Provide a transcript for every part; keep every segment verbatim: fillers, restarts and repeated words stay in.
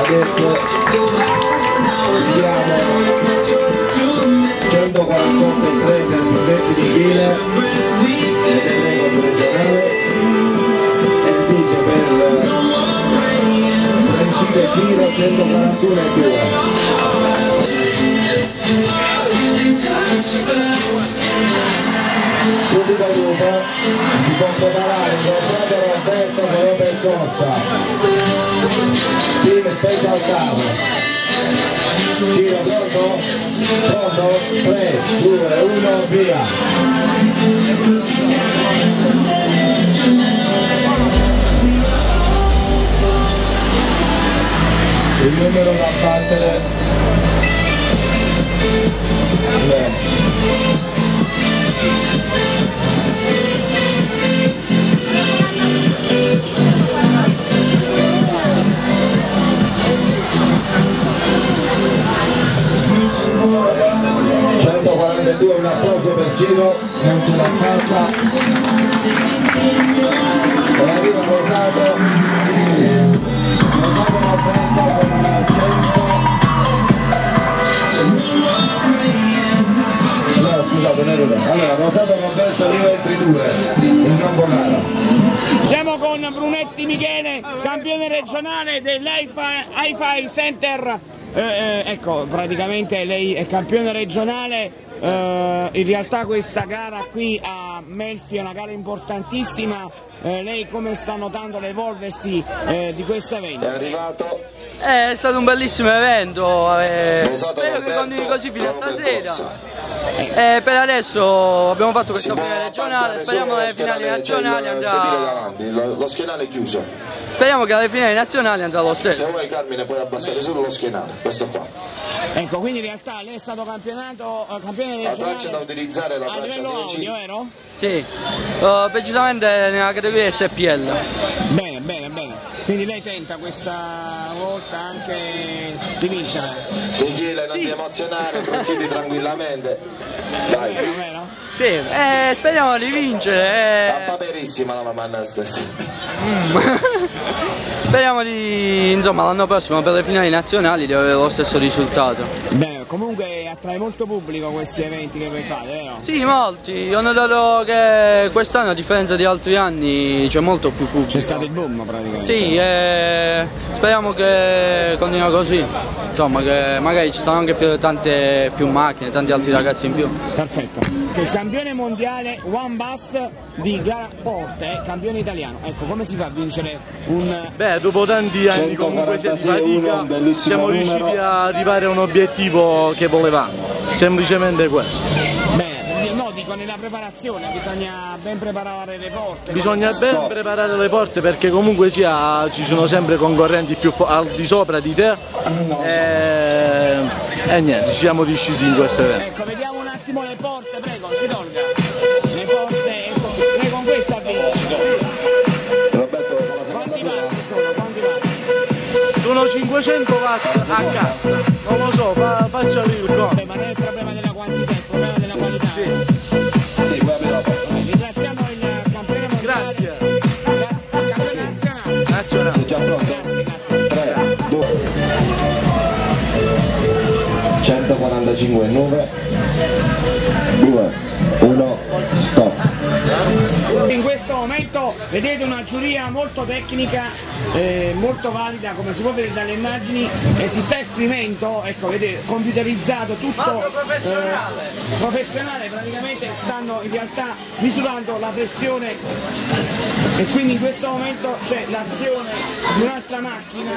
adesso siamo centoquarantotto e tre per Giuseppe Di Chile dell'elenco regionale e il vice per Francesco Giro centoquarantuno e due. Subito dopo si può preparare il contratto Roberto però per corsa team special car giro pronto? Pronto? tre, due, uno, via. Il numero da battere beh. centoquarantadue, un applauso per Giro, non ce l'ha fatta e arriva Rosato Rosato Roberto con cento no scusate non è vero. Allora Rosato Roberto arriva entri due in Camponara. Siamo con Brunetti Michele, campione regionale dell'Hi-Fi Center. Eh, eh, ecco, praticamente lei è campione regionale, eh, in realtà questa gara qui a Melfi è una gara importantissima, eh, lei come sta notando l'evolversi eh, di questo evento? È arrivato, è stato un bellissimo evento, eh, spero Roberto, che continui così fino a stasera. Eh, per adesso abbiamo fatto questa finale regionale, speriamo che alle finali nazionali andrà. Davanti, lo, lo schienale è chiuso. Speriamo che alle finali nazionali andrà lo stesso. Se vuoi Carmine puoi abbassare solo lo schienale, questo qua. Ecco, quindi in realtà lei è stato campionato, campione regionale. La traccia da utilizzare è la traccia dieci. Audio, vero? Sì, uh, precisamente nella categoria S P L. Bene, bene, bene. Quindi lei tenta questa volta anche di vincere. Michele, non sì. ti emozionare, procedi tranquillamente. Dai. Vero, vero? Sì, eh, speriamo di vincere. Eh. A paperissima la mamma stessa. Mm. Speriamo di, insomma, l'anno prossimo per le finali nazionali di avere lo stesso risultato. Beh, comunque attrae molto pubblico questi eventi che voi fate, vero? Sì, molti. Ho notato che quest'anno a differenza di altri anni c'è molto più pubblico. C'è stato il boom praticamente. Sì, eh, speriamo che continua così. Insomma, che magari ci stanno anche più, tante più macchine, tanti altri ragazzi in più. Perfetto. Il campione mondiale One Bus di gara Porte, campione italiano. Ecco, come si fa a vincere un... Beh, dopo tanti anni comunque sia di fatica siamo riusciti a arrivare a un obiettivo che volevamo, semplicemente questo. Beh, no, dico nella preparazione, bisogna ben preparare le porte. Bisogna ben preparare le porte perché comunque sia ci sono sempre concorrenti più al di sopra di te e, e niente, ci siamo riusciti in questo evento. Ecco, vediamo un attimo le porte, prego, si tolga. Le porte, ecco, lei con questa ha vinto. Quanti watt sono? Quanti watt? Sono cinquecento watt a cassa, non lo so, fa, faccia il conto. Ma non è il problema della quantità, è il problema della qualità. Sì. Sì, puoi aprire la porta. Ringraziamo il campione mondiale. Grazie. Grazie. Il campione nazionale. Nazionale. Sei già pronto? Grazie, grazie. tre, due. centoquarantacinque e nove, due, uno, stop. In questo momento vedete una giuria molto tecnica, eh, molto valida, come si può vedere dalle immagini, e si sta esprimendo, ecco, vedete, computerizzato, tutto professionale. Eh, professionale, praticamente stanno in realtà misurando la pressione e quindi in questo momento c'è l'azione di un'altra macchina.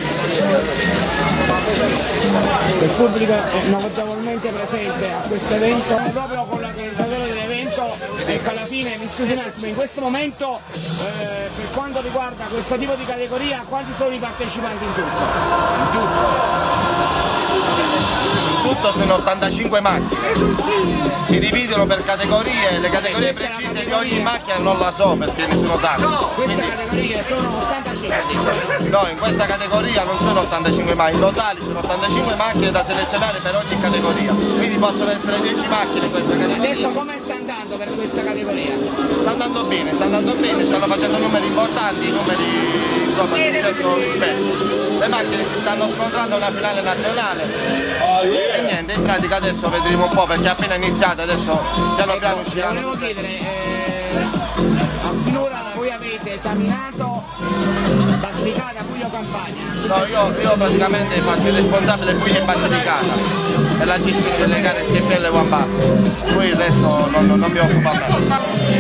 Il pubblico è notevolmente presente a questo evento, proprio con l'organizzatore dell'evento. Ecco, alla fine, mi scusi un attimo, in questo momento eh, per quanto riguarda questo tipo di categoria, quanti sono i partecipanti in tutto? In tutto? In tutto sono ottantacinque macchine, si dividono per categorie, le categorie precise di ogni macchina non la so perché ne sono tante. No, queste categorie sono ottantacinque. No, in questa categoria non sono ottantacinque macchine, in totale sono ottantacinque macchine da selezionare per ogni categoria, quindi possono essere dieci macchine in questa categoria. Adesso come sta andando per questa categoria? Sta andando andando bene, sta andando bene, stanno facendo numeri importanti, numeri insomma di certo rispetto. Le macchine si stanno scontrando una finale nazionale e niente, in pratica adesso vedremo un po' perché è appena iniziato, adesso piano piano usciranno. Volevo chiedere, eh, finora voi avete esaminato Basilicata, Puglia o Campania? No, io, io praticamente faccio il responsabile Puglia e Basilicata per la gestione delle gare S P L e One Bus, poi il resto non, non, non mi occupa mai.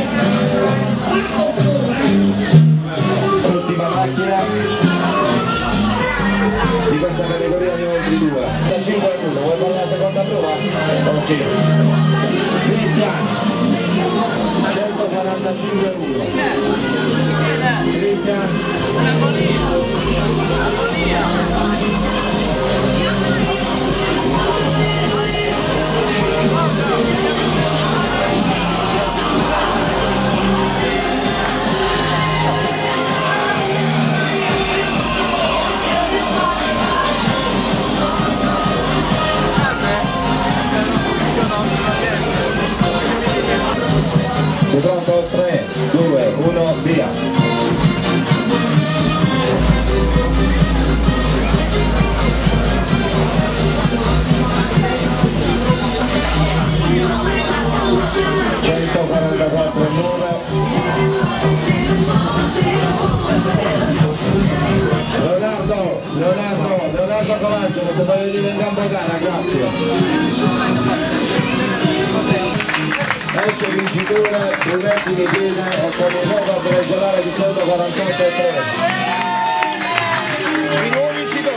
Ultima macchina di questa categoria di oltre due. cinque a uno, vuoi fare la seconda prova? Ok. Cristian, centoquarantacinque a uno. Cristian. Sei pronto? tre, due, uno, via! centoquarantaquattro e nove. Leonardo, Leonardo, Leonardo Colangelo, se vuoi venire in campo gara, grazie. Ecco vincitore, Brunetti Michele e con il record regionale di centoquarantotto e tre. Il nuovo vincitore.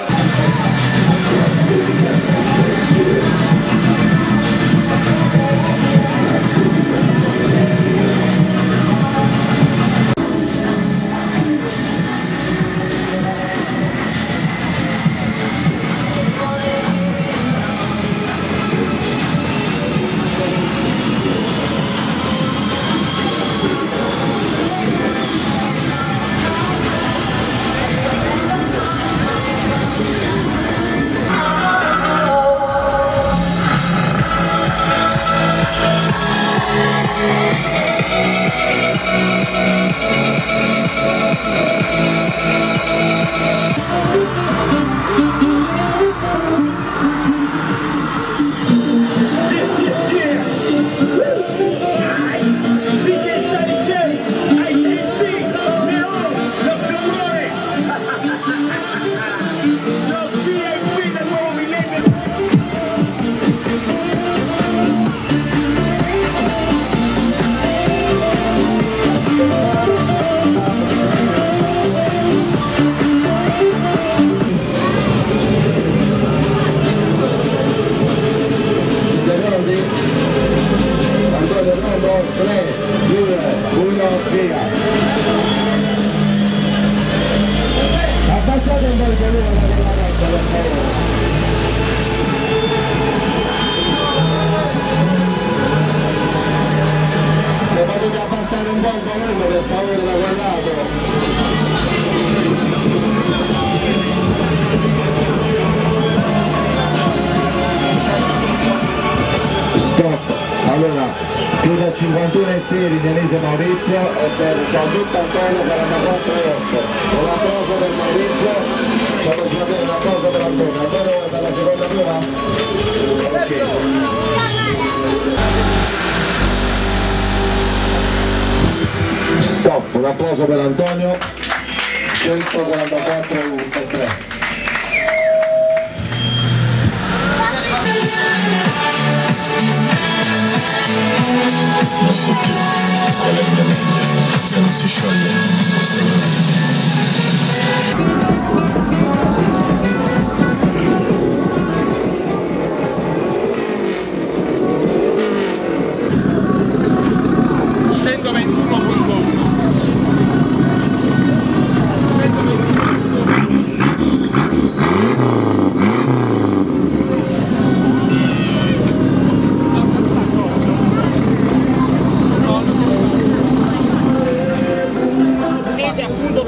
tre, due, uno, via! Abbassate un po' il volume della ragazza, per favore! Se potete abbassare un po' il volume, per favore, da quel lato! Stop! Allora, chiude a cinquantuno e sei Denise Maurizio e per Gianluca Antonio quarantaquattro e otto. Un applauso per Maurizio, facciamo sapere un applauso per Antonio. Antonio per la seconda prova? Ok. Stop, un applauso per Antonio, centoquarantaquattro e tre. Non so più qual è il mio meglio, se non si scioglie questo centoventuno punto uno. Appunto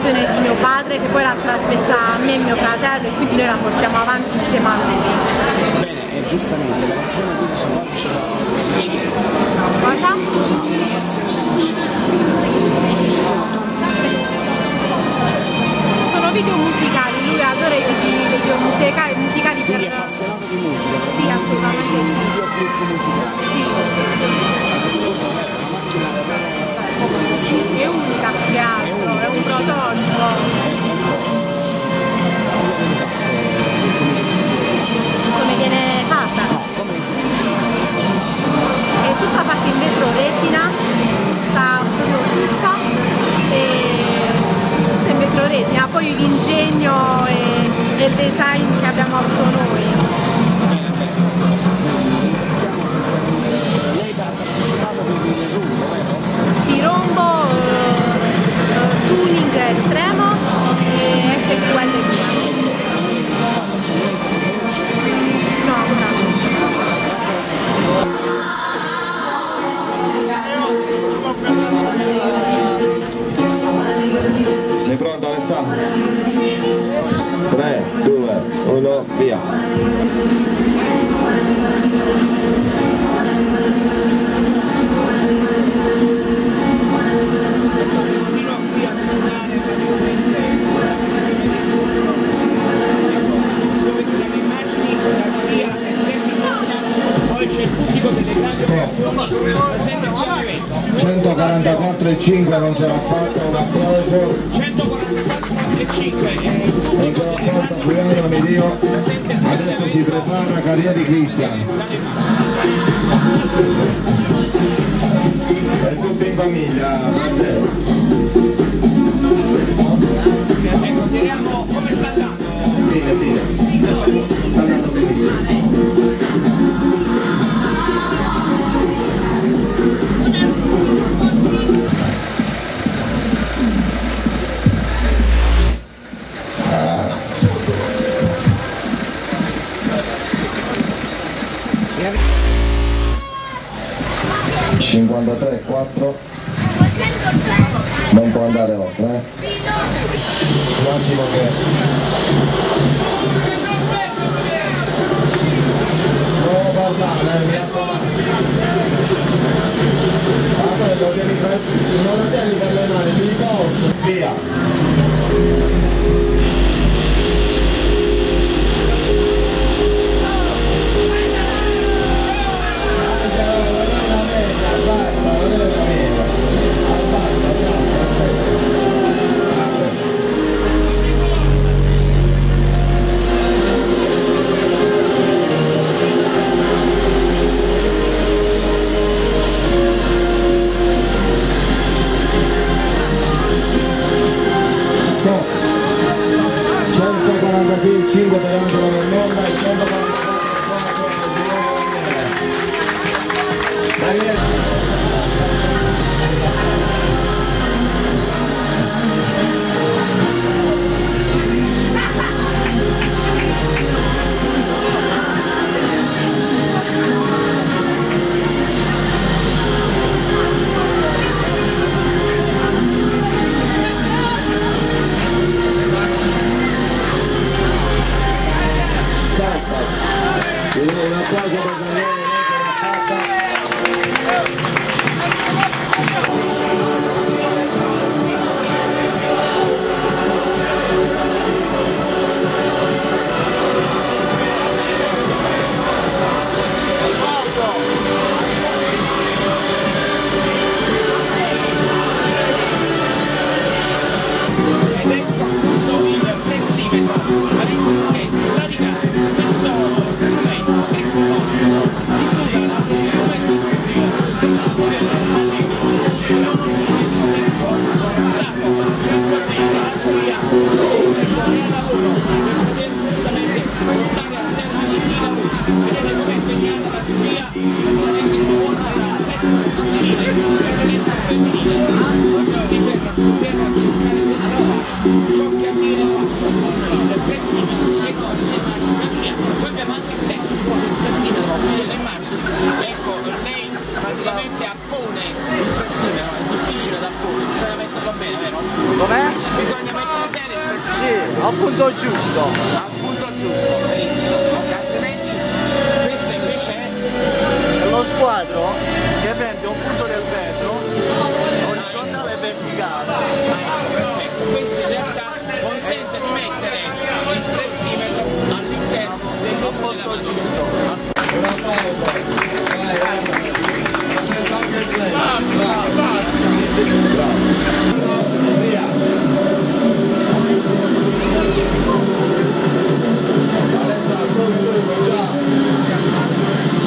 passione di mio padre, che poi l'ha trasmessa a me e mio fratello, e quindi noi la portiamo avanti insieme a lui. Bene, e giustamente la passione quindi su quale ce l'ha vicino. Cosa? La passione per il cinema. Cioè, ci sono Sono video musicali, lui adora i video, video musicali, musicali per... Quindi è appassionato di musica? Sì, assolutamente sì. Videoclip musicali? Sì. Ma si ascolta una macchina davvero... È unica più che altro, è un prototipo. Come viene fatta? Come si conosce? È tutta fatta in vetro resina, tutta proprio tutta, e tutta in vetro resina, poi l'ingegno e, e il design che abbiamo avuto noi. Lei ha partecipato per il rumbo, vero? Sì, rombo, eh, tuning estremo e S Q L D. No, ancora no. Sei pronto Alessandro? tre, due, uno, via! Ecco, si continua qui a misurare praticamente la pressione dei suoni. Ecco, si può vedere dalle immagini, la giuria è sempre pronta, poi c'è il pubblico delle grandi occasioni presente qui all'evento. centoquarantaquattro virgola cinque non ce l'ha fatta, un applauso. centoquarantaquattro virgola cinque e il Non ce l'ha fatta, Giuliano Midio. Adesso si prepara Carriera di Cristian. È tutto in famiglia, Marcello. Ecco, vediamo come sta andando. Bene, bene. Sta andando benissimo. cinquantatré quattro, non può andare oltre, eh? Un attimo che... Non guardare, mi raccomando. Ma quello devi fare... non la devi per le mani, mi posso, via! centoquarantasei cinque per Angelo Mennonda e centoquarantasei quattro un applauso per Daniele, Com'è? Bisogna Sì, al punto giusto. Al punto giusto, benissimo. Altrimenti questo invece è Lo squadro che prende un punto del vetro orizzontale e verticale. perfetto. Questo in realtà consente di mettere il flessimetro all'interno del Posto giusto. Una pausa. Vai, vai. Adesso anche il play. Bravo. Bravo. Via. Alessandro, tu, già.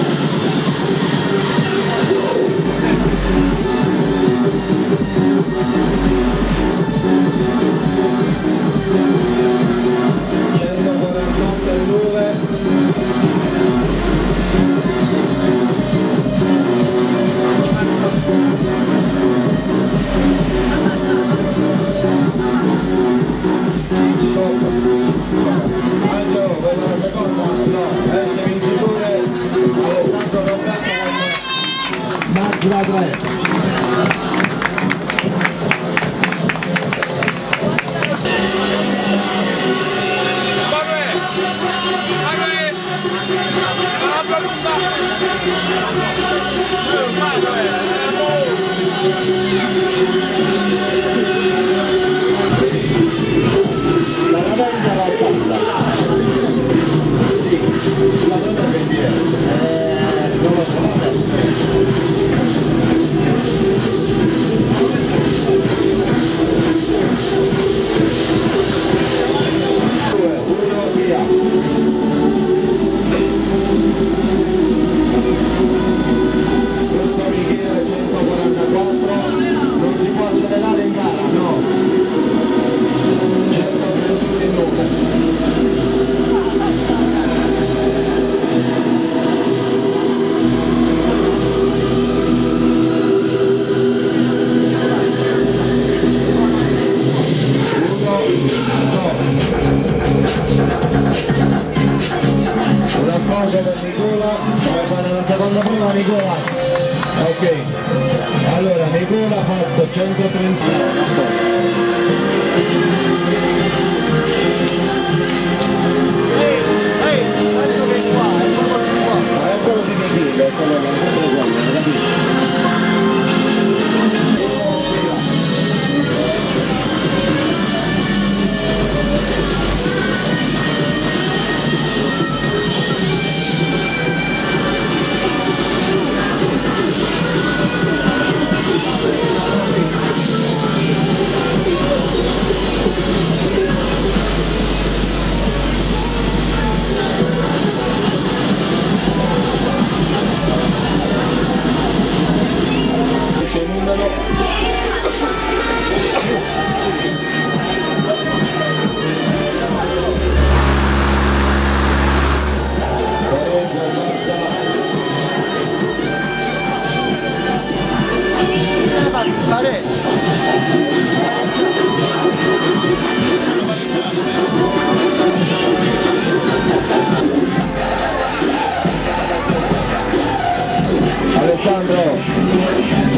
centoquarantotto e due. Angelo per la seconda, no, esce vincitore Alessandro Roberto con Max da tre. La lavanda va a passa. Sì, la donna che viene. Eh, non lo so. Due, uno, via. Questo Michele centoquarantaquattro, non si può accelerare in gara, no. centotrentuno minuti. Un applauso per Nicola, vai fare la seconda prima Nicola. Ok, allora Nicola ha fatto centotrentuno. Ma è quello di Michele, è quello che non capito? C'è il numero. Alessandro.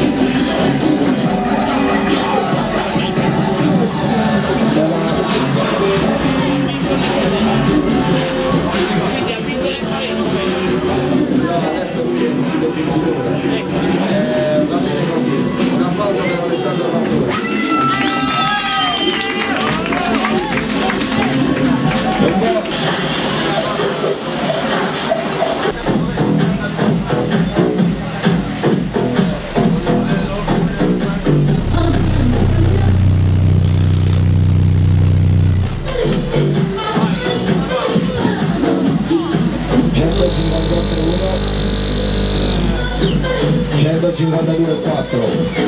quindi al vinto del pareggio. Adesso lui è uscito più eh, va bene così. Un applauso per Alessandro Fattura. centocinquantotto e uno, centocinquantadue e quattro.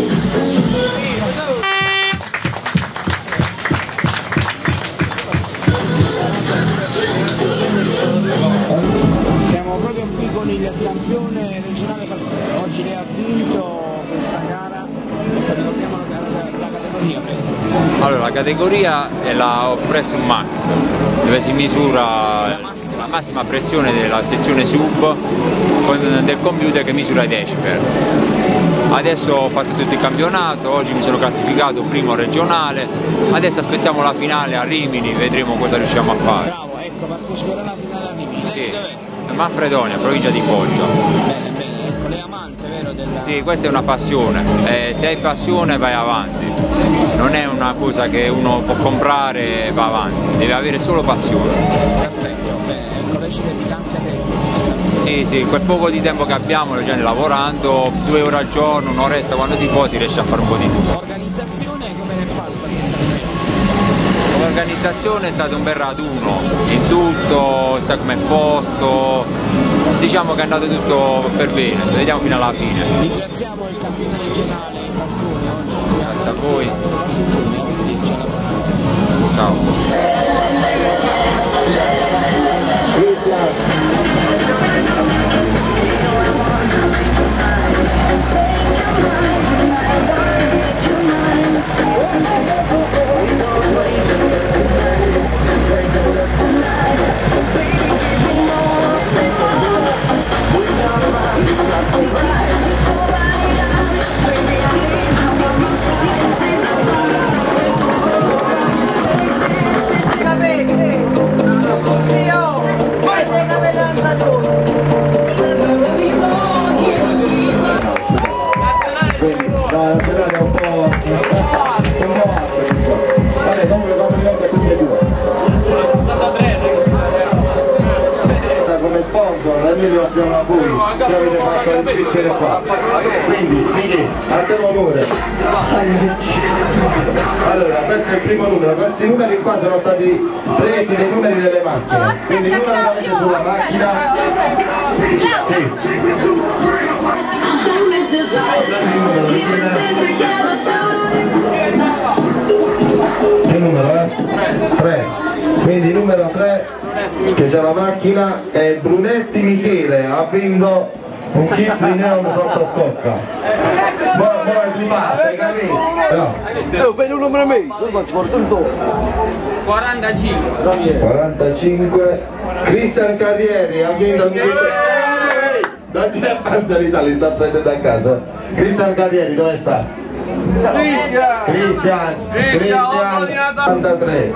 Siamo proprio qui con il campione regionale Falcone. Oggi lei ha vinto questa gara, ricordiamo la, la, la categoria. Allora, la categoria è la Oppressum Max, dove si misura La massima, la massima pressione della sezione sub con del computer che misura i decibel. adesso ho fatto tutto il campionato, oggi mi sono classificato primo regionale, adesso aspettiamo la finale a Rimini, vedremo cosa riusciamo a fare. Bravo, ecco, parteciperà alla finale a Rimini. Sì, Dov'è? Manfredonia, provincia di Foggia. Bene, bene, ecco, lei è amante, vero? Della... Sì, questa è una passione, eh, se hai passione vai avanti, non è una cosa che uno può comprare e va avanti, deve avere solo passione. Perfetto, bene, ecco, lei ci dedica anche a te, giustamente. Sì, sì, quel poco di tempo che abbiamo, noi già lavorando, due ore al giorno, un'oretta quando si può si riesce a fare un po' di tutto. L'organizzazione come ne è passa questa evento? L'organizzazione è stato un bel raduno, in tutto, sa come è posto, diciamo che è andato tutto per bene, vediamo fino alla fine. Ringraziamo il campione regionale Falcone oggi. Grazie a voi. Grazie per l'attenzione, arrivederci alla prossima intervista. Ciao. Come sponsor la mia abbiamo a voi che avete fatto le iscrizioni qua, quindi Michi, a te l'onore. Allora questo è il primo numero, questi numeri qua sono stati presi dai numeri delle macchine, quindi il numero che avete sulla macchina, sì. Che numero è? tre, quindi numero tre che c'è la macchina è Brunetti Michele, ha vinto un kit di neon sotto scocca. Poi di parte, capito? Io per un numero meglio, io faccio portare quarantacinque. quarantacinque. Cristian Carrieri ha vinto un kit. Non c'è panza l'Italia, sta prendendo a casa. Cristian Carrieri, dove sta? Cristian! Cristian! Cristian! ottantatré.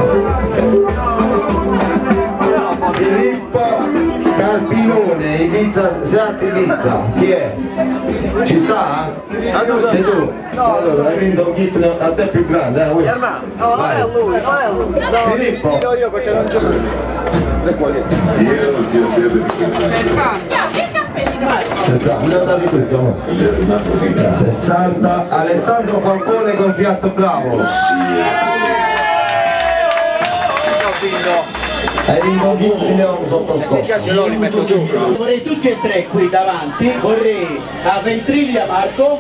Filippo Carpinone, Ibiza, Seat Ibiza, chi è? Ci sta? Sei tu? Allora, hai vinto un kit a te più grande, eh? Vai. non è lui, non è lui. Filippo! Io, io perché non c'è più. sessanta di tutto, no? sessanta. Alessandro Falcone con Fiat Bravo. Hai vinto un kit di neon sotto scocca. Vorrei tutti e tre qui davanti, vorrei a Ventriglia Marco,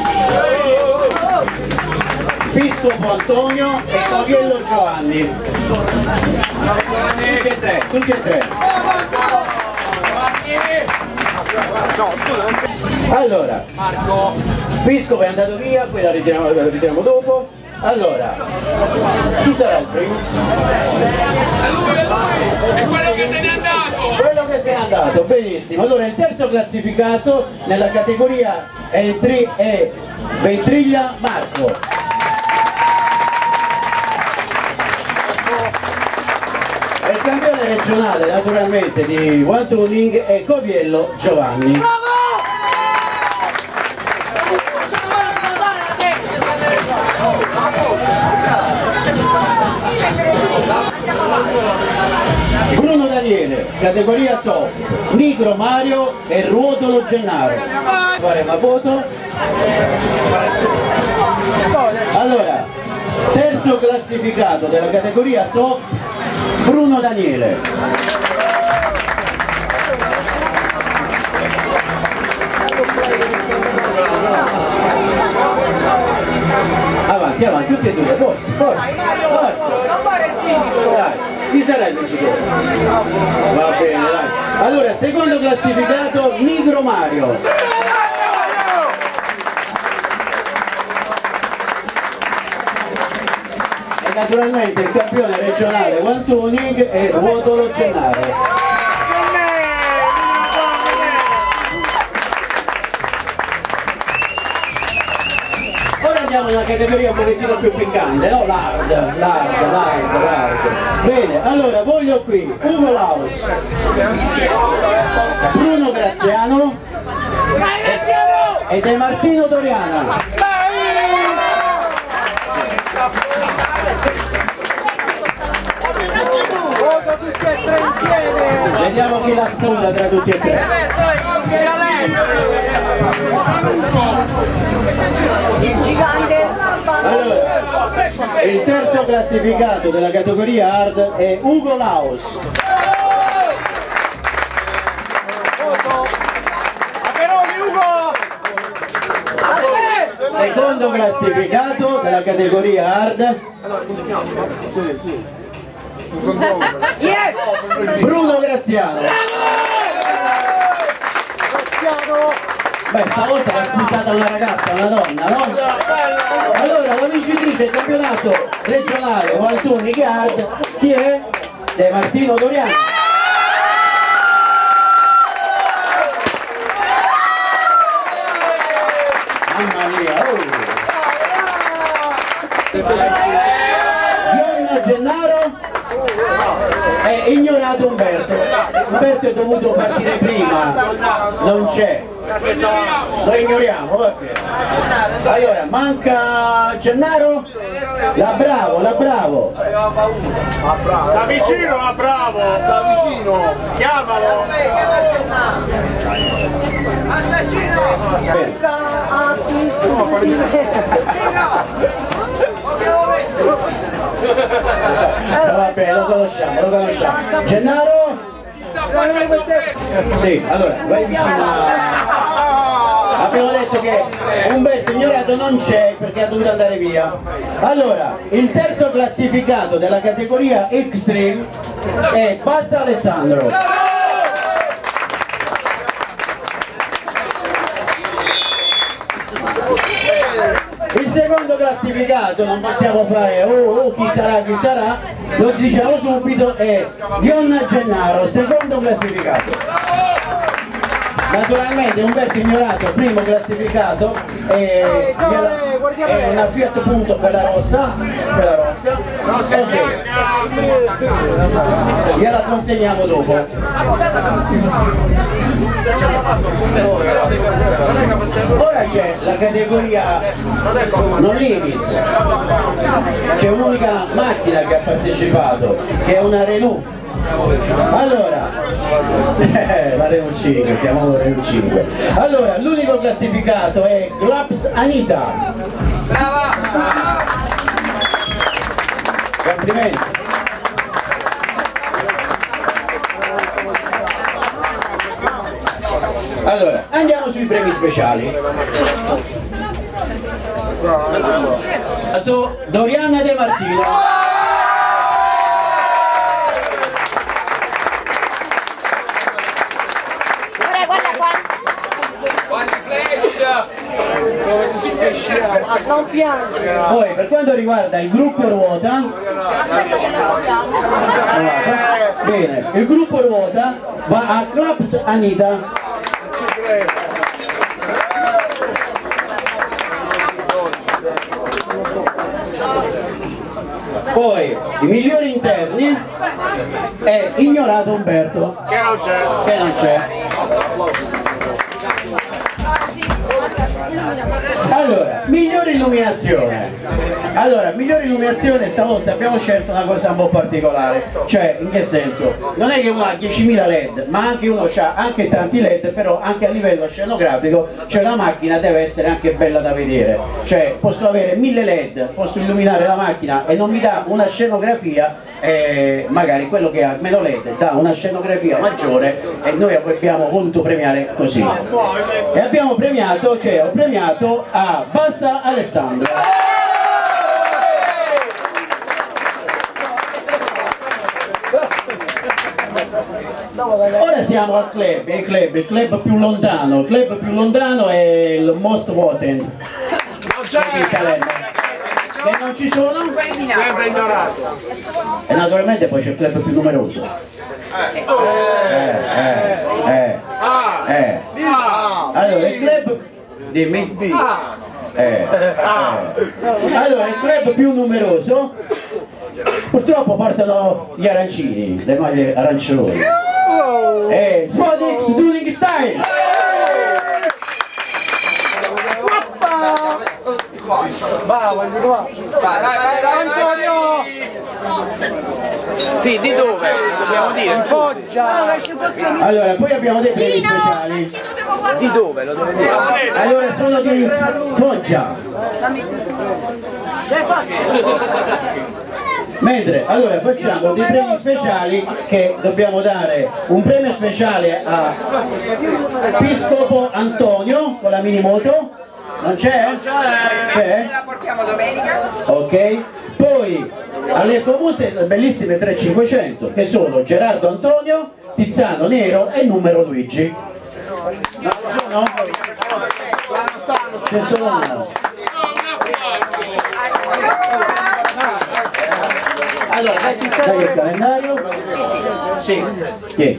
Piscopo Antonio e Coviello Giovanni. Tutti e tre, tutti e tre. Allora, Piscopo è andato via, poi la ritiriamo, la ritiriamo dopo. Allora, chi sarà il primo? È quello che se n'è andato! Quello che se n'è andato, benissimo. Allora il terzo classificato nella categoria entry è Ventriglia Marco. E il campione regionale naturalmente di One Tuning è Coviello Giovanni. Bravo! Bruno Daniele, categoria soft, Nigro Mario e Ruotolo Gennaro. Faremo la foto. Allora, terzo classificato della categoria soft, Bruno Daniele. Avanti, avanti, tutti e due, forza, forza, forza. Dai, chi sarà il vincitore? Va bene, dai. Allora, secondo classificato, Nigro Mario. E naturalmente il campione regionale One Tuning è Ruotolo Gennaro. categoria un pochettino più piccante, no? L'hard, l'hard, l'hard, l'hard. Bene, allora voglio qui Ugo Laus, Bruno Graziano e De Martino Doriana. Vediamo chi la spunta tra tutti e tre. Allora, il terzo classificato della categoria hard è Ugo Laus. Secondo classificato della categoria hard Bruno Graziano. Beh, stavolta l'ha spuntata una ragazza, una donna, no? Allora, la vincitrice del campionato regionale Valtuni Hard, chi è? De Martino Doriano. Mamma mia, oh! Giorno Gennaro è ignorato Umberto. Umberto è dovuto partire prima, non c'è. Lo ignoriamo, va bene. Allora, manca Gennaro? La Bravo, la Bravo. Sta vicino la Bravo, sta vicino. Chiamalo. Vabbè, lo conosciamo, lo conosciamo. Gennaro? Sì, allora, vai vicino a... Abbiamo detto che Umberto ignorato non c'è perché ha dovuto andare via. Allora, il terzo classificato della categoria Extreme è Basta Alessandro. Il secondo classificato, non possiamo fare oh, oh chi sarà, chi sarà, lo diciamo subito, è Ionna Gennaro, secondo classificato. Naturalmente Umberto ignorato, primo classificato, è, è una Fiat Punto quella rossa, quella rossa, ok, gliela consegniamo dopo. Ora c'è la categoria No Limits, c'è un'unica macchina che ha partecipato, che è una Renault. Allora, eh, la Renault cinque, chiamiamolo Renault cinque. Allora, l'unico classificato è Claps Anita. Brava! Complimenti. Allora, andiamo sui premi speciali. Doriana De Martino. Non piange. Poi per quanto riguarda il gruppo ruota, Aspetta che la troviamo. bene, il gruppo ruota va a Claps Anita. Poi i migliori interni è ignorato Umberto, Che non c'è. che non c'è. Allora, migliore illuminazione. Allora, migliore illuminazione stavolta abbiamo scelto una cosa un po' particolare. Cioè, in che senso? Non è che uno ha diecimila led, ma anche uno ha anche tanti led, però anche a livello scenografico, cioè la macchina deve essere anche bella da vedere. Cioè, posso avere mille led, posso illuminare la macchina e non mi dà una scenografia, eh, magari quello che ha meno led dà una scenografia maggiore e noi abbiamo voluto premiare così. E abbiamo premiato, cioè ho premiato a Basta Alessandro. Ora siamo al club, il club, il club più lontano, il club più lontano è il Most Voted. Non c'è. Che non ci sono? Sempre ignorato. E naturalmente poi c'è il club più numeroso. Eh, eh, eh, eh. Allora il club, dimmi. Eh, eh. Allora, il club più numeroso purtroppo portano gli arancini, le maglie arancioni. È il Phoenix Dueling Style! Va, voglio qua. Vai, vai, vai, Antonio! Sì, di dove? Dobbiamo dire. Foggia! Allora, poi abbiamo dei premi speciali. Di dove? Lo devo dire. Allora, sono di Foggia. Mentre, allora, facciamo dei premi speciali che dobbiamo dare un premio speciale a Piscopo Antonio con la minimoto. Non c'è? C'è? La portiamo domenica. Ok. Poi alle famose bellissime tre cinquecento che sono Gerardo Antonio, Tiziano Nero e numero Luigi. No, sono? Ce sono uno. Allora, dai il calendario? Sì. Chi?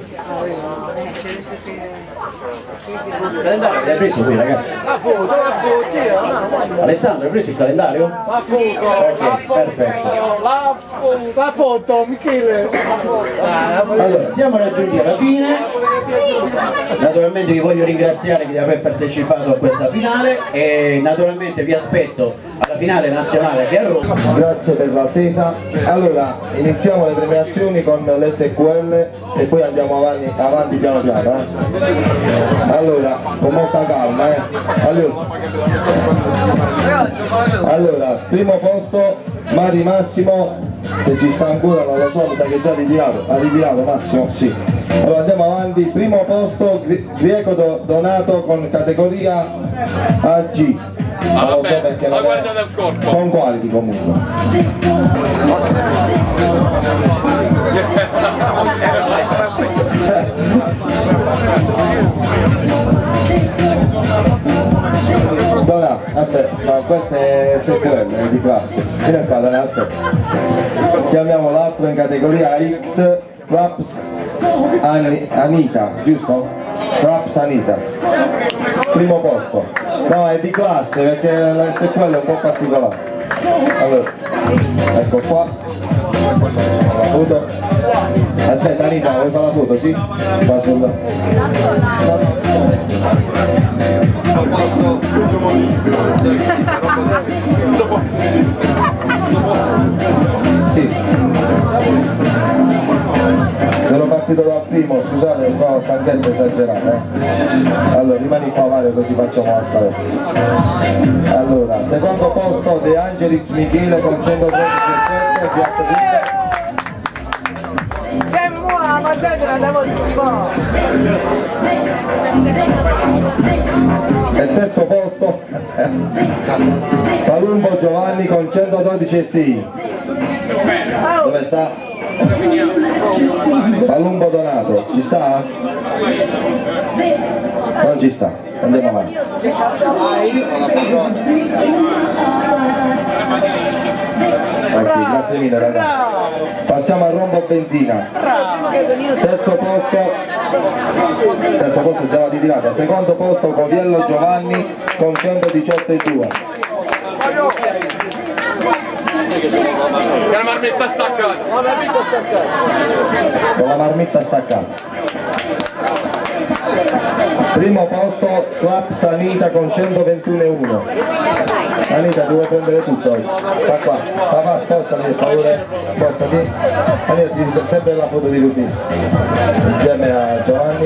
Il calendario l'hai preso qui, ragazzi? La foto, la foto. Alessandro, hai preso il calendario? La foto, ok, perfetto. La foto, la foto, Michele. Allora, siamo raggiunti alla fine. Naturalmente vi voglio ringraziare di aver partecipato a questa finale e naturalmente vi aspetto alla finale nazionale che è a Roma. Grazie per l'attesa. Allora, iniziamo le premiazioni con l'S Q L e poi andiamo avanti, avanti piano piano. Eh. Allora, con molta calma. Eh. Allora. allora, primo posto, Mari Massimo, se ci sta ancora non lo so, mi sa che già ritirato. Ha ritirato Massimo? Sì. Allora andiamo avanti, primo posto, Greco Donato con categoria A G. Non lo so perché non è... sono qualiti comunque. Dona, aspetta, no, questo è S Q L, è di classe. Vieni qua, Dona, aspetta. Chiamiamo l'altro in categoria X, Claps Anita, giusto? Claps Anita. Primo posto. No, è di classe perché la S Q L è un po' particolare. Allora, ecco qua. La foto. Aspetta Anita, vuoi fare la foto? Sì? Fa sul... Sì. Sono partito dal primo, scusate, un po' stanchezza esagerata, eh. Allora, rimani qua Mario così facciamo la scaletta. Allora, secondo posto De Angelis Michele con centotredici e sette, piatto vinto. Siamo qua, ma sempre andiamo di schifo. E terzo posto Palumbo Giovanni con centododici e sei. Dove sta? Palumbo Donato, ci sta? Non ci sta, andiamo avanti. Ok, grazie mille ragazzi. Passiamo a Rombo Benzina. Terzo posto, terzo posto già la ritirata. Secondo posto Coviello Giovanni con centodiciotto e due. La marmitta staccata. La marmitta staccata. Con la marmitta staccata. Primo posto Claps Anita con centoventuno e uno. Anita, tu vuoi prendere tutto oggi? Sta qua. Papà, spostati per favore. Spostati. Anita, ti sempre la foto di Rubino. Insieme a Giovanni.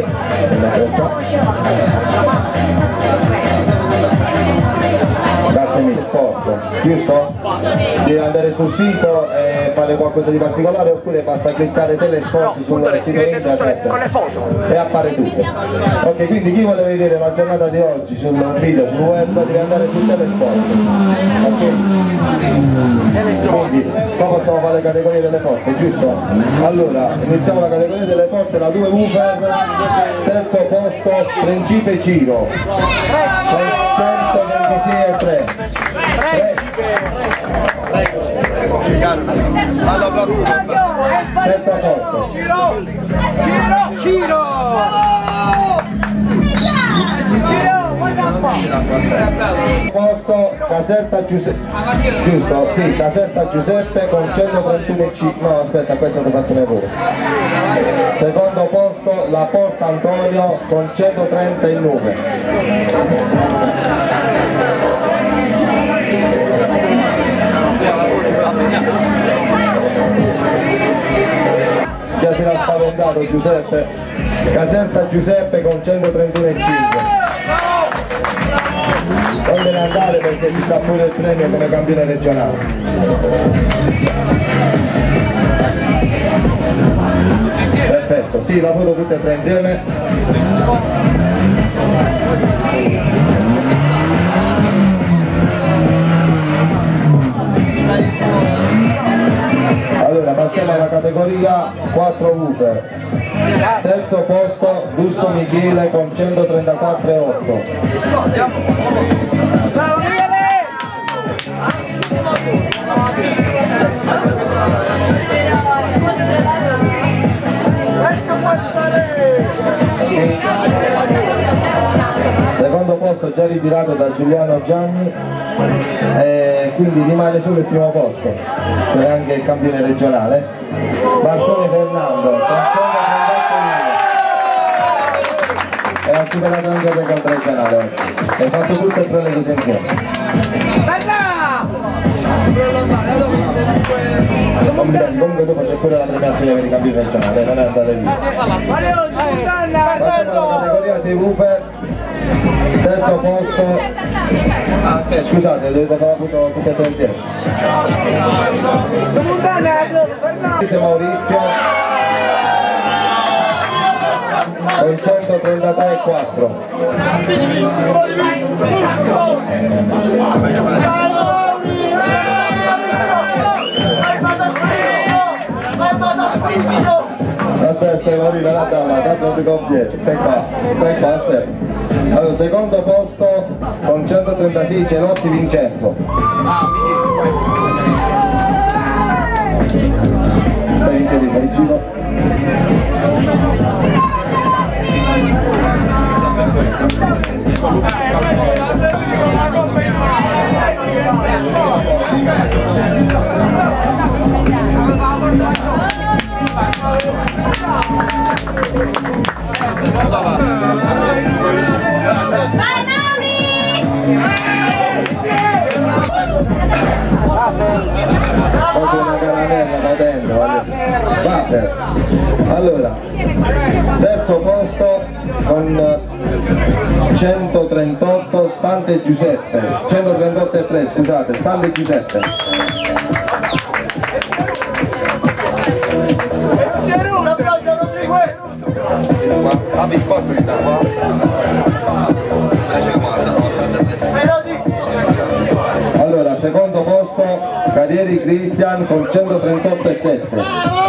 Grazie mille. Sport, giusto? Devi andare sul sito e fare qualcosa di particolare oppure basta cliccare telesport sul sito internet con le foto e appare tutto. Ok, quindi chi vuole vedere la giornata di oggi sul video, sul web, deve andare sul telesport. Ok? Quindi qua possiamo fare le categorie delle porte, giusto? Allora, iniziamo la categoria delle porte, la due woofer, terzo posto Principe Ciro, centoventisei e tre. Alla prossima. Terzo posto. Ciro! Ciro! Ciro! Ciro! Guarda un po'! Posto Caserta Giuseppe, giusto? Sì, Caserta Giuseppe con centotrentuno C. No, aspetta, questo devo fatto pure. Secondo posto La Porta Antonio con centotrenta in nube. Già si era spaventato Giuseppe. Caserta Giuseppe con centotrentuno e cinque. Non deve andare perché ci sta pure il premio come campione regionale. Perfetto, sì, la foto tutte e tre insieme. Allora passiamo alla categoria quattro woofer. Terzo posto Busso Michele con centotrentaquattro e otto. Secondo posto già ritirato da Giuliano Gianni, e quindi rimane solo il primo posto, che è anche il campione regionale, Bartone Fernando. E ha superato anche il record regionale, hai fatto tutte e tre le cose insieme. Comunque dopo c'è pure la premiazione per i campioni regionali, non è andata via. Passiamo alla categoria sei woofer, terzo posto. Ah aspetta, scusate, dovete fare appunto tutte e tre insieme. Maurizio con centotrentatré e quattro. Aspetta, Marina, la dalla, tanto ti conviene, stai qua, stai qua, aspetta. Allora, secondo posto con centotrentasei Celotti Vincenzo. Stai in piedi, fai giro. Faccio una caramella qua dentro, Waffer. Allora, terzo posto con centotrentotto Stante Giuseppe, centotrentotto e tre, scusate, Stante Giuseppe. Ah, mi sposto di qua. Allora, secondo posto Carrieri Cristian con centotrentotto e sette.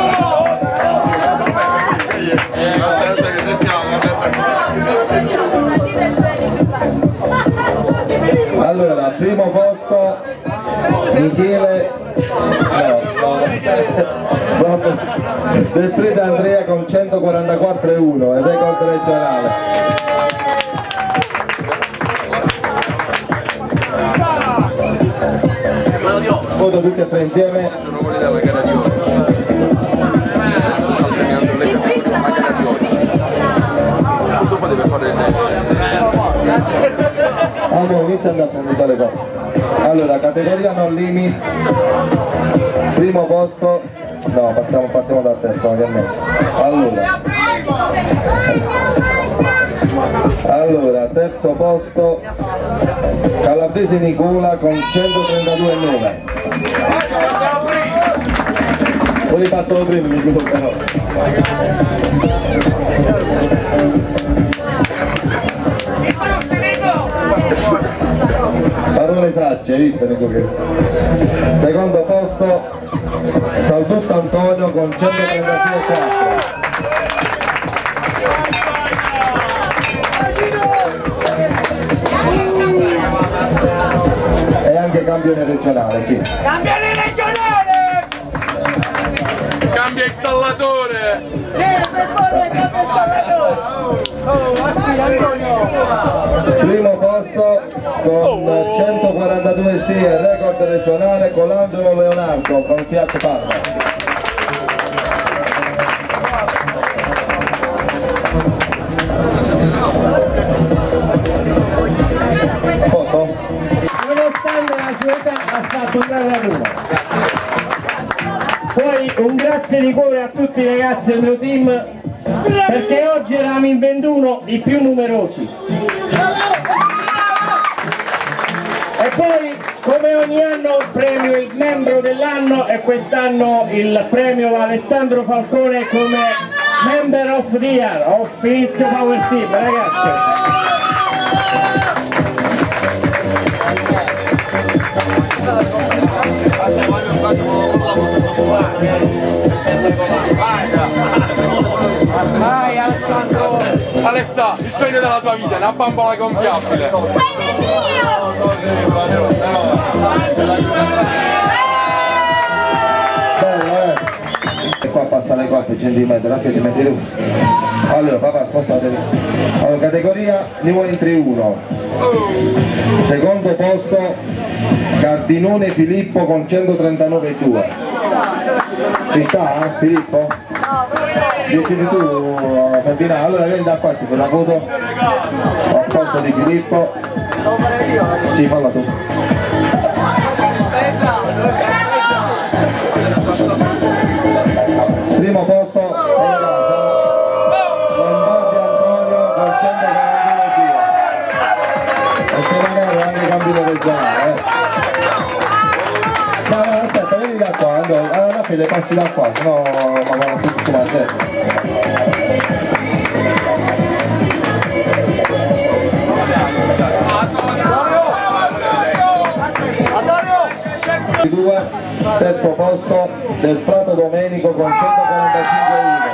Aspetta che ti piano, allora, primo posto Michele no, no. Del Frida Andrea con centoquarantaquattro e uno, il record regionale. Foto tutti e tre insieme. Allora, inizia a prendere le cose. Allora, categoria non limits, primo posto, no, passiamo, partiamo dal terzo, ovviamente. Allora, allora, terzo posto, Calabrese Nicola con centotrentadue e nove. Poi li partono prima, mi dico però. Parole sagge, hai visto Nico che? Secondo posto Saldutto Antonio con centotrentasei e quattro. E anche campione regionale, sì. Campione regionale! Cambia installatore! Sì, per favore, cambia installatore! Oh, Antonio! Primo posto regionale Colangelo Leonardo con Fiat Parma. Posso? Nonostante la sua età ha fatto un gran lavoro. Poi un grazie di cuore a tutti i ragazzi del mio team, perché oggi eravamo in ventuno i più numerosi. E poi, come ogni anno, premio il membro dell'anno e quest'anno il premio va Alessandro Falcone come Member of the Year of Inizio Power Team, ragazzi. Vai Alessandro! Alessa, il sogno della tua vita, una bambola gonfiabile! Quello è mio! E qua passa le coppe centimetri, anche ti metti tu. Allora papà spostatevi. Allora categoria New Entry uno. Secondo posto Cardinone Filippo con centotrentanove virgola due. Ci sta eh, Filippo? Decidi tu Ferdinando, allora vieni da qua, ti fai una foto al posto di Filippo. Sì, falla tu. Primo posto è Lombardi Antonio con centoquarantuno virgola due. E se magari anche i campioni regionali eh. No, no, aspetta, vieni da qua, allora, allora fede passi da qua, sennò ma vanno tutti sulla terra. Due, terzo posto del Prato Domenico con centoquarantacinque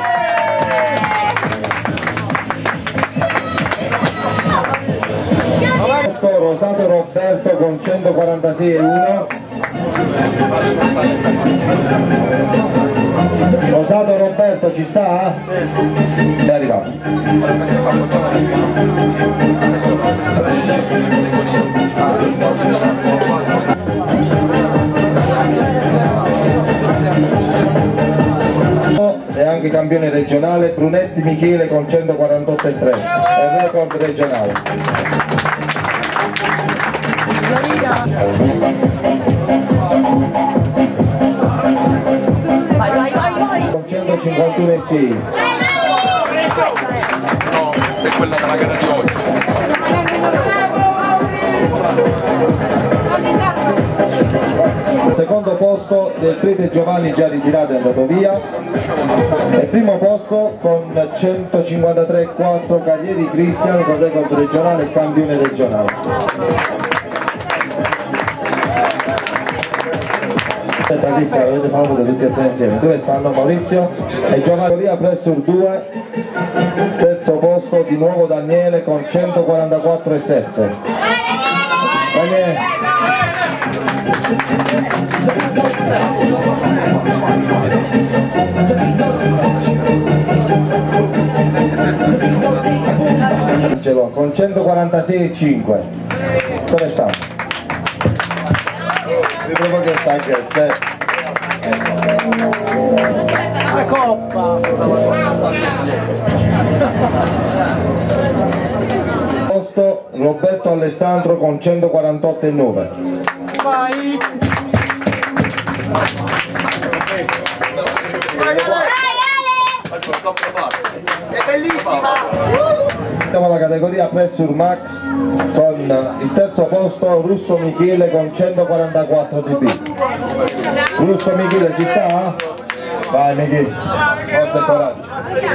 virgola uno. Posto Rosato Roberto con centoquarantasei virgola uno. Rosato Roberto ci sta? Sì. È arrivato. E anche campione regionale Brunetti Michele con centoquarantotto virgola tre, è il record regionale. Con centocinquantuno virgola sei. No, questa è quella della gara di oggi. Secondo posto del prete Giovanni già ritirato è andato via. E primo posto con centocinquantatré virgola quattro Carrieri Cristian con record regionale e campione regionale. Aspetta Cristian, avete fatto tutti e tre insieme. Dove stanno Maurizio e Giovanni Pressur due, terzo posto di nuovo Daniele con centoquarantaquattro virgola sette. Daniele. Angelo con centoquarantasei virgola cinque. Dove sta? Mi trovo che sta anche te. La coppa! Posto Roberto Alessandro con centoquarantotto virgola nove. Vai! È bellissima! Siamo alla categoria Pressure Max con il terzo posto Russo Michele con centoquarantaquattro dB. Russo Michele ci sta? Vai Michele, forza e coraggio.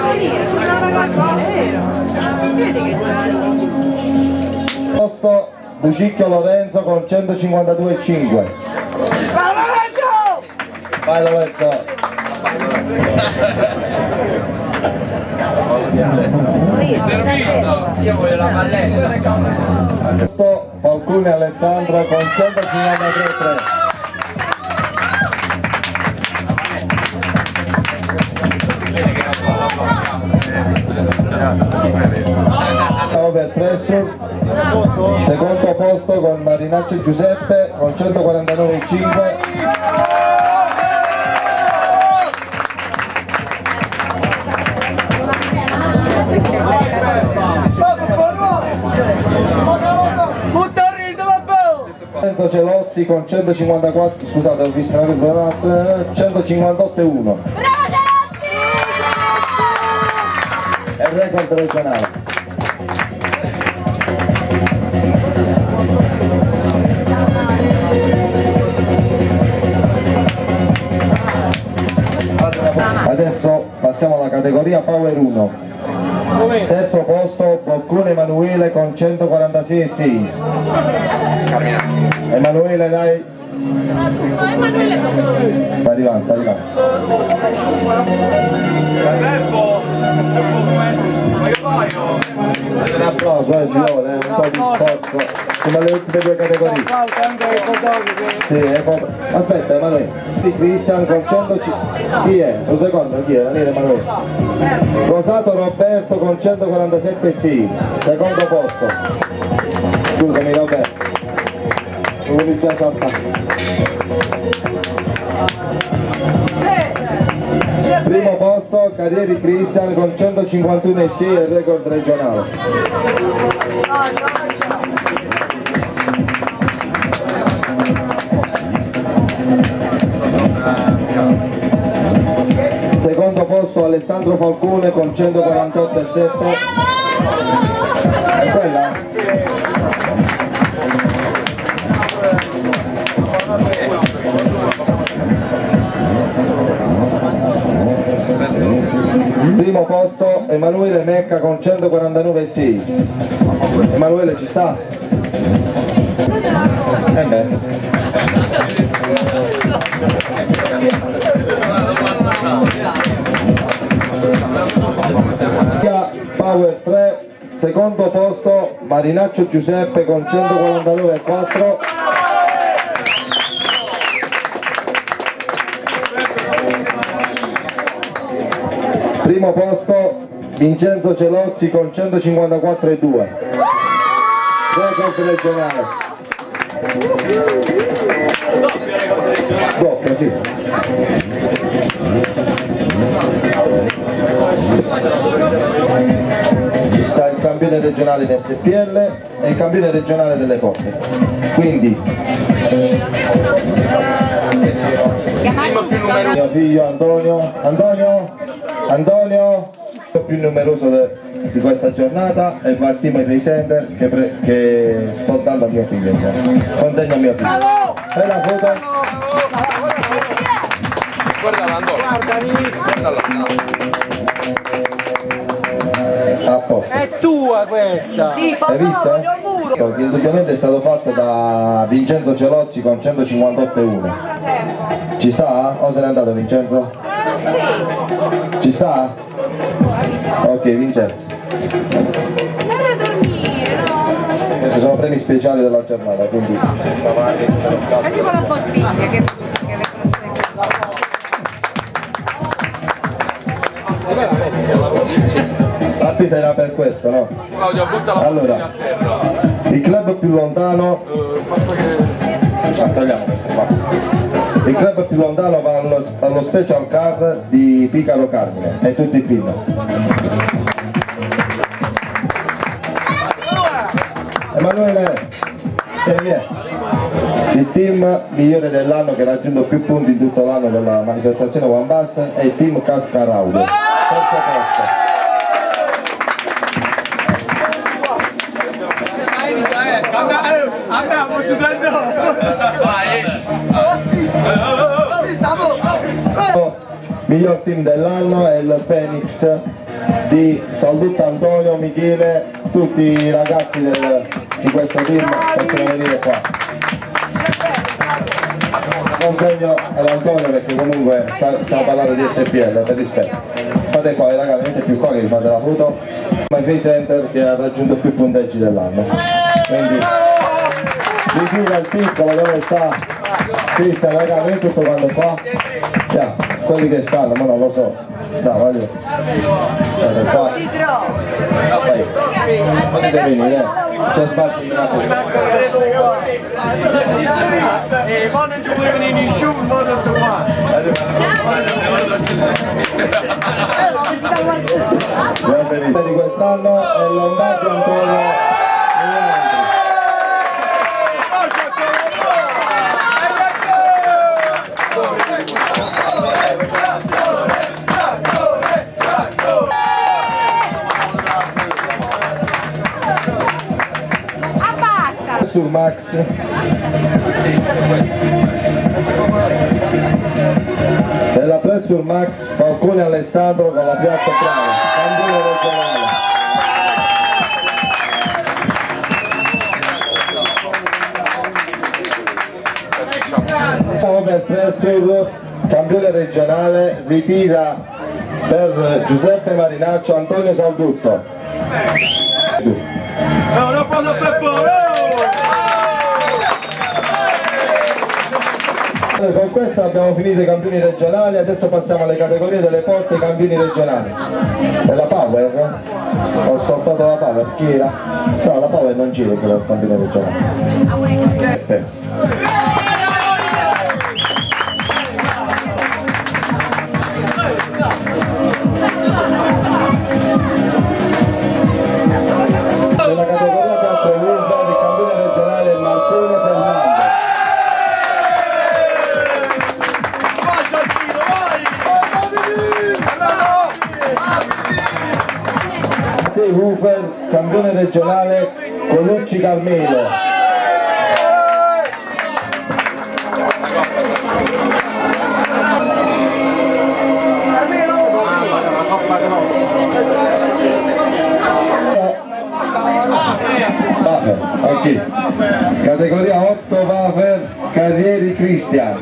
Posto Bucicchio Lorenzo con centocinquantadue virgola cinque. Vai Lorenzo! Io voglio la palletta. Posto Falcone Alessandro con centocinquantatré virgola tre. Over Pressure, secondo posto con Marinello Marinaccio Giuseppe con centoquarantanove virgola cinque. Enzo Celozzi con centocinquantaquattro, scusate ho visto una cosa, centocinquantotto virgola uno. Bravo Celozzi! È il record regionale. Adesso passiamo alla categoria Power uno. Terzo posto Boccone Emanuele con centoquarantasei virgola sei. Emanuele dai. Sta arrivando, sta arrivando. Un applauso, eh, ci vuole, un po' di sforzo, come le ultime due categorie. Sì, è aspetta Emanuele. Sì, Cristian con centocinquanta. Chi è? Un secondo, chi è? Daniele Emanuele. Rosato Roberto con centoquarantasette virgola sei. Secondo posto. Scusami Roberto. Devo già saltare. Primo posto Carrieri Cristian con centocinquantuno virgola sei, il record regionale. Secondo posto Alessandro Falcone con centoquarantotto virgola sette. È quella? Primo posto Emanuele Mecca con centoquarantanove virgola sei. Emanuele ci sta? Eh beh. Power tre, secondo posto Marinaccio Giuseppe con centoquarantanove virgola quattro. Primo posto Vincenzo Celozzi con centocinquantaquattro virgola due. Record regionale. Doppio, sì. Ci sta il campione regionale in S P L e il campione regionale delle porte. Quindi mio figlio Antonio, Antonio, Antonio, il più numeroso de, di questa giornata è il team presenter che, pre, che sto dando a mio figlio insieme. Consegno a mio figlio. Fai la foto. Guardala Antonio. Guardala. A posto. È tua questa! Hai visto? Che indubbiamente è stato fatto da Vincenzo Celozzi con centocinquantotto virgola uno. Ci sta? O se n'è andato Vincenzo? Sì. Ci sta? Ok, Vincenzo. Questi sono premi speciali della giornata, quindi. Anche con la bottiglia che, che L'attesa era per questo, no? Claudio, butta la allora, a terra. Il club più lontano. Uh, basta che. Ah, togliamo questo qua. Il club più lontano va allo, allo special car di Picaro Carmine. È tutto il pin. Emanuele, vieni via. Il team migliore dell'anno che ha raggiunto più punti in tutto l'anno della manifestazione One Bus è il team Cascaraudo. Terzo posto. Andiamo giudando! Miglior team dell'anno è il Phoenix di Salduta Antonio, Michele, tutti i ragazzi del, di questo team possono venire qua. Consegno ad Antonio perché comunque sta, stiamo parlando di S P L, per rispetto. Fate qua, raga, venite più qua che vi fate la foto. My Face Center che ha raggiunto più punteggi dell'anno. Quindi vi giuro il piccolo dove sta Cristian, raga, vieni tutto quanto qua. Yeah, quelli che stanno, ma non lo so. Dai, voglio. Guarda qua. Vai. Potete venire, eh. c'è spazio in campo. E poi non ci volevano in nessuno, non tutto qua. La di quest'anno è Lombardi Antonio. Sul Max della Pressure Max Falcone Alessandro con la piazza Brava, campione regionale. Per Pressure campione regionale ritira per Giuseppe Marinaccio Antonio Saldutto. No, no posso preparare! Con questo abbiamo finito i campioni regionali, adesso passiamo alle categorie delle porte campioni regionali. E la Power? Ho saltato la Power, chi era? No, la Power non gira per il campione regionale. Nella categoria quattro Urban il campione regionale è Marcone Fernando. sei Woofer, campione regionale Colucci Carmelo. Wafer, ok. Categoria otto Wafer, Carrieri Cristian.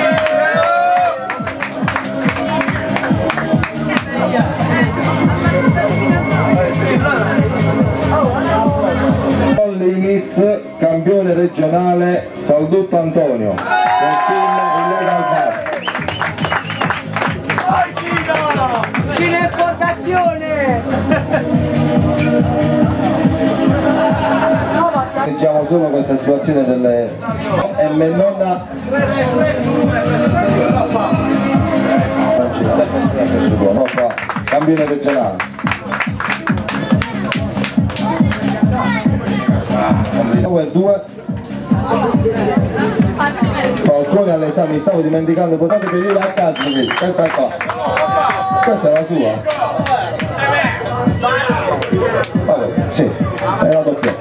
Limits, campione regionale Saldutto Antonio. Del team Illegal Bars. Vai Cina! Cina esportazione! Leggiamo solo questa situazione delle e Mennonna no, qua, campione regionale. Power due Falcone all'esame, mi stavo dimenticando, potete venire a casa, questa è qua, questa è la sua. Vabbè, sì, è la doppia.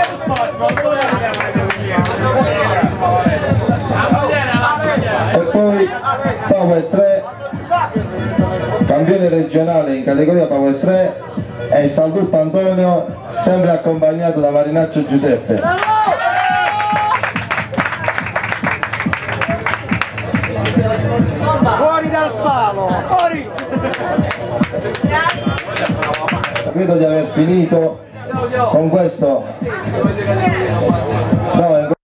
E poi Power tre, campione regionale in categoria Power tre è il Saldutto Antonio, sempre accompagnato da Marinaccio Giuseppe. Fuori dal palo! Fuori! Credo di aver finito con questo. No,